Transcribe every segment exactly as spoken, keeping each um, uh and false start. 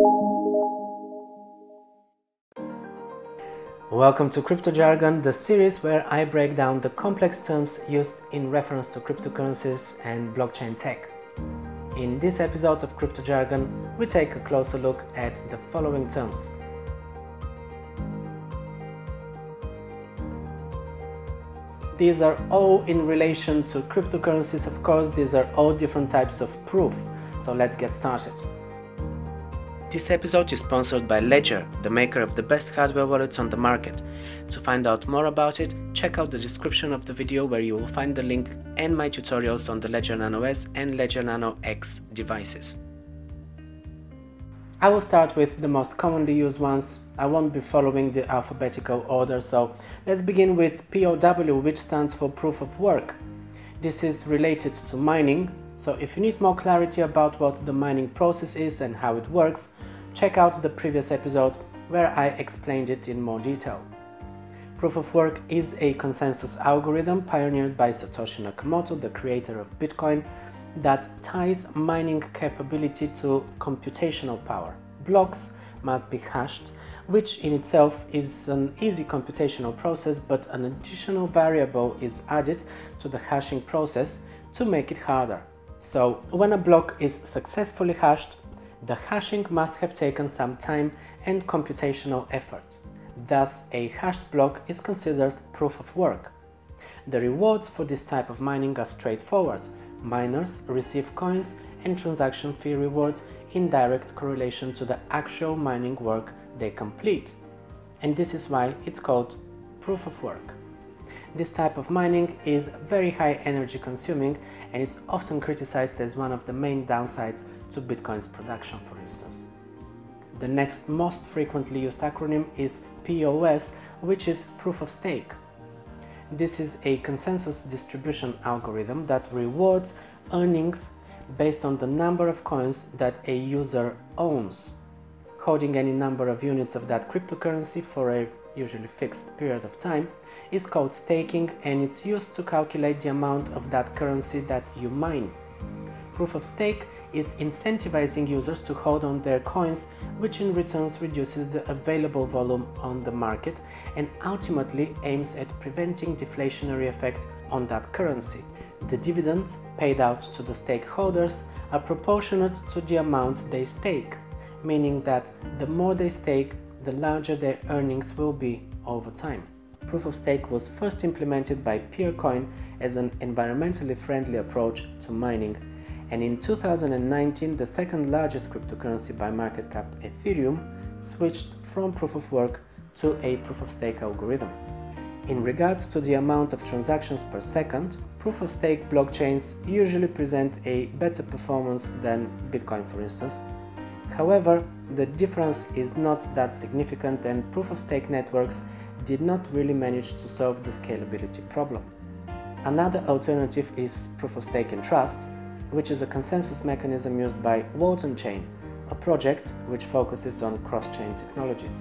Welcome to Crypto Jargon, the series where I break down the complex terms used in reference to cryptocurrencies and blockchain tech. In this episode of Crypto Jargon, we take a closer look at the following terms. These are all in relation to cryptocurrencies, of course. These are all different types of proof. So let's get started. This episode is sponsored by Ledger, the maker of the best hardware wallets on the market. To find out more about it, check out the description of the video where you will find the link and my tutorials on the Ledger Nano S and Ledger Nano X devices. I will start with the most commonly used ones. I won't be following the alphabetical order, so let's begin with P O W, which stands for Proof of Work. This is related to mining, so if you need more clarity about what the mining process is and how it works, check out the previous episode where I explained it in more detail. Proof of Work is a consensus algorithm pioneered by Satoshi Nakamoto, the creator of Bitcoin, that ties mining capability to computational power. Blocks must be hashed, which in itself is an easy computational process, but an additional variable is added to the hashing process to make it harder. So when a block is successfully hashed, the hashing must have taken some time and computational effort. Thus, a hashed block is considered proof of work. The rewards for this type of mining are straightforward. Miners receive coins and transaction fee rewards in direct correlation to the actual mining work they complete. And this is why it's called proof of work. This type of mining is very high energy consuming, and it's often criticized as one of the main downsides to Bitcoin's production, for instance. The next most frequently used acronym is P O S, which is proof of stake. This is a consensus distribution algorithm that rewards earnings based on the number of coins that a user owns. Holding any number of units of that cryptocurrency for a usually fixed period of time is called staking, and it's used to calculate the amount of that currency that you mine. Proof of stake is incentivizing users to hold on their coins, which in return reduces the available volume on the market and ultimately aims at preventing deflationary effect on that currency. The dividends paid out to the stakeholders are proportionate to the amounts they stake, meaning that the more they stake, the larger their earnings will be over time. Proof of stake was first implemented by Peercoin as an environmentally friendly approach to mining, and in two thousand nineteen, the second largest cryptocurrency by market cap, Ethereum, switched from proof of work to a proof of stake algorithm. In regards to the amount of transactions per second, proof of stake blockchains usually present a better performance than Bitcoin, for instance. However, the difference is not that significant, and proof-of-stake networks did not really manage to solve the scalability problem. Another alternative is proof-of-stake and trust, which is a consensus mechanism used by Walton Chain, a project which focuses on cross-chain technologies.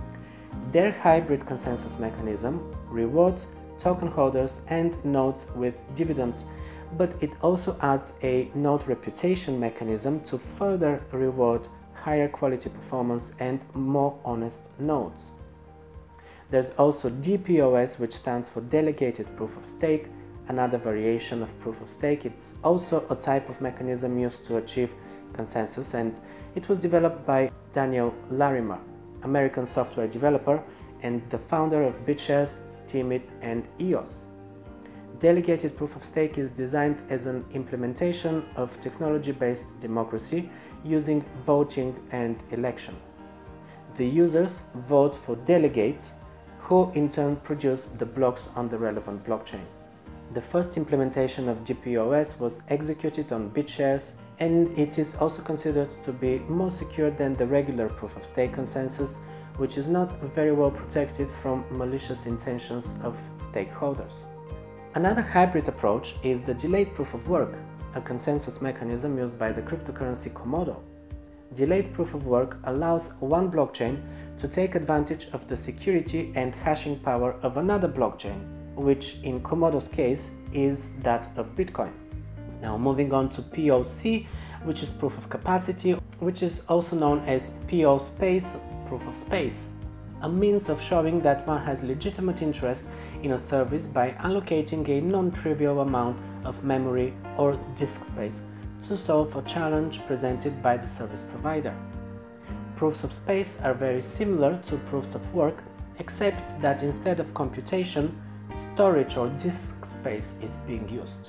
Their hybrid consensus mechanism rewards token holders and nodes with dividends, but it also adds a node reputation mechanism to further reward higher quality performance and more honest nodes. There's also D P O S, which stands for Delegated Proof-of-Stake, another variation of proof-of-stake. It's also a type of mechanism used to achieve consensus, and it was developed by Daniel Larimer, American software developer and the founder of BitShares, Steemit and E O S. Delegated Proof-of-Stake is designed as an implementation of technology-based democracy using voting and election. The users vote for delegates, who in turn produce the blocks on the relevant blockchain. The first implementation of D P O S was executed on BitShares, and it is also considered to be more secure than the regular proof-of-stake consensus, which is not very well protected from malicious intentions of stakeholders. Another hybrid approach is the delayed proof of work, a consensus mechanism used by the cryptocurrency Komodo. Delayed proof of work allows one blockchain to take advantage of the security and hashing power of another blockchain, which in Komodo's case is that of Bitcoin. Now moving on to P O C, which is proof of capacity, which is also known as P O space, proof of space, a means of showing that one has legitimate interest in a service by allocating a non-trivial amount of memory or disk space to solve a challenge presented by the service provider. Proofs of space are very similar to proofs of work, except that instead of computation, storage or disk space is being used.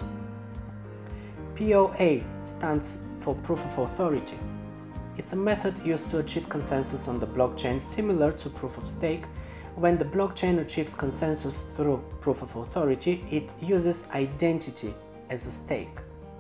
P O A stands for Proof of Authority. It's a method used to achieve consensus on the blockchain, similar to Proof of Stake. When the blockchain achieves consensus through Proof of Authority, it uses identity as a stake.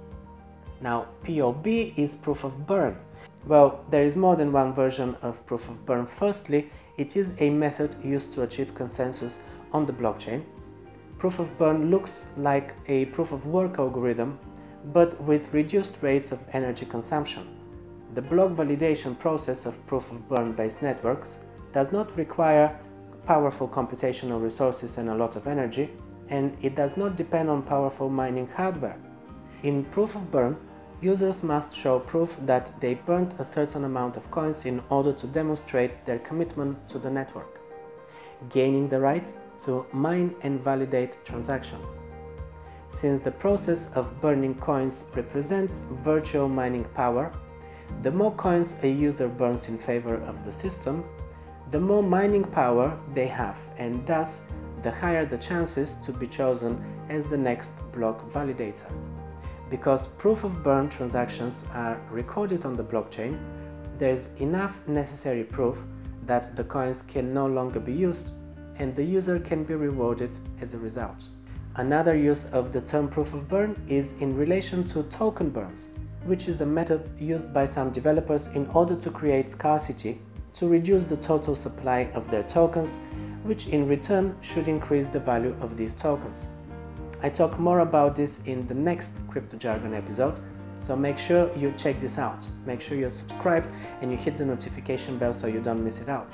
Now, P O B is Proof of Burn. Well, there is more than one version of Proof of Burn. Firstly, it is a method used to achieve consensus on the blockchain. Proof of Burn looks like a Proof of Work algorithm, but with reduced rates of energy consumption. The block validation process of Proof of Burn-based networks does not require powerful computational resources and a lot of energy, and it does not depend on powerful mining hardware. In Proof of Burn, users must show proof that they burnt a certain amount of coins in order to demonstrate their commitment to the network, gaining the right to mine and validate transactions. Since the process of burning coins represents virtual mining power, the more coins a user burns in favor of the system, the more mining power they have, and thus the higher the chances to be chosen as the next block validator. Because proof of burn transactions are recorded on the blockchain, there is enough necessary proof that the coins can no longer be used, and the user can be rewarded as a result. Another use of the term proof of burn is in relation to token burns, which is a method used by some developers in order to create scarcity to reduce the total supply of their tokens, which in return should increase the value of these tokens. I talk more about this in the next Crypto Jargon episode, so make sure you check this out. Make sure you're subscribed and you hit the notification bell so you don't miss it out.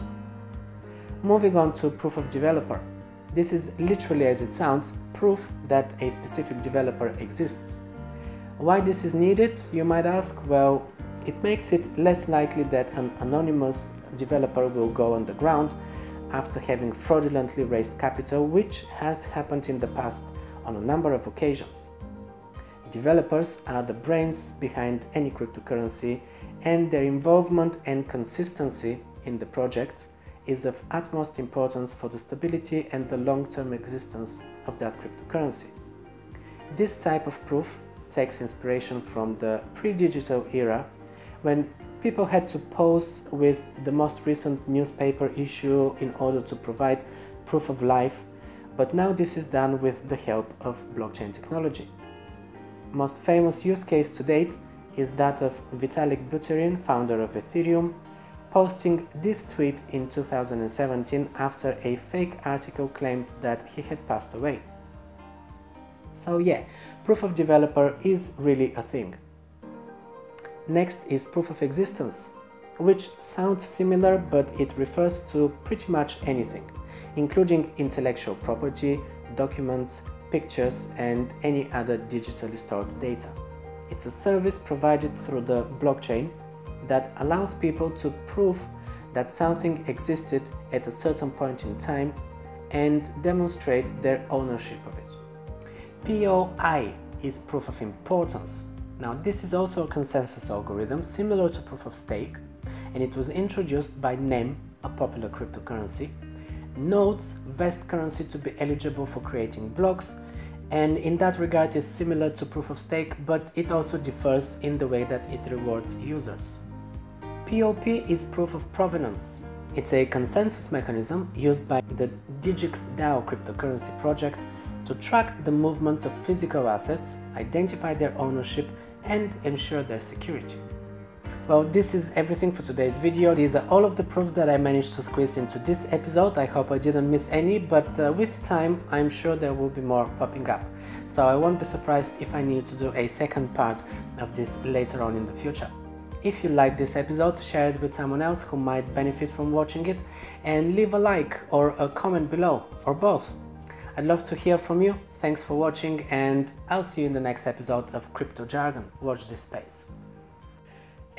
Moving on to proof of developer. This is literally, as it sounds, proof that a specific developer exists. Why this is needed, you might ask? Well, it makes it less likely that an anonymous developer will go underground after having fraudulently raised capital, which has happened in the past on a number of occasions. Developers are the brains behind any cryptocurrency, and their involvement and consistency in the project is of utmost importance for the stability and the long-term existence of that cryptocurrency. This type of proof takes inspiration from the pre-digital era, when people had to pose with the most recent newspaper issue in order to provide proof of life, but now this is done with the help of blockchain technology. Most famous use case to date is that of Vitalik Buterin, founder of Ethereum, posting this tweet in two thousand seventeen after a fake article claimed that he had passed away. So yeah, proof of developer is really a thing. Next is proof of existence, which sounds similar, but it refers to pretty much anything, including intellectual property, documents, pictures, and any other digitally stored data. It's a service provided through the blockchain that allows people to prove that something existed at a certain point in time and demonstrate their ownership of it. P O I is proof of importance. Now, this is also a consensus algorithm similar to proof of stake, and it was introduced by N E M, a popular cryptocurrency. Nodes vest currency to be eligible for creating blocks, and in that regard is similar to proof of stake, but it also differs in the way that it rewards users. P O P is proof of provenance. It's a consensus mechanism used by the DigixDAO cryptocurrency project to track the movements of physical assets, identify their ownership, and ensure their security. Well, this is everything for today's video. These are all of the proofs that I managed to squeeze into this episode. I hope I didn't miss any, but uh, with time, I'm sure there will be more popping up. So I won't be surprised if I need to do a second part of this later on in the future. If you like this episode, share it with someone else who might benefit from watching it, and leave a like or a comment below, or both. I'd love to hear from you. Thanks for watching, and I'll see you in the next episode of Crypto Jargon. Watch this space.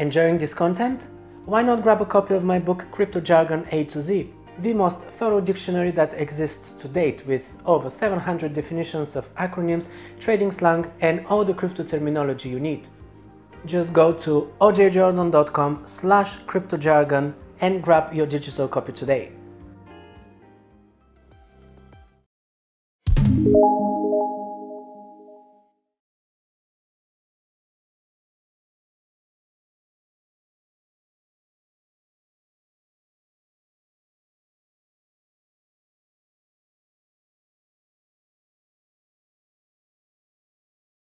Enjoying this content? Why not grab a copy of my book Crypto Jargon A to Z, the most thorough dictionary that exists to date, with over seven hundred definitions of acronyms, trading slang, and all the crypto terminology you need. Just go to o j jordan dot com slash crypto jargon and grab your digital copy today.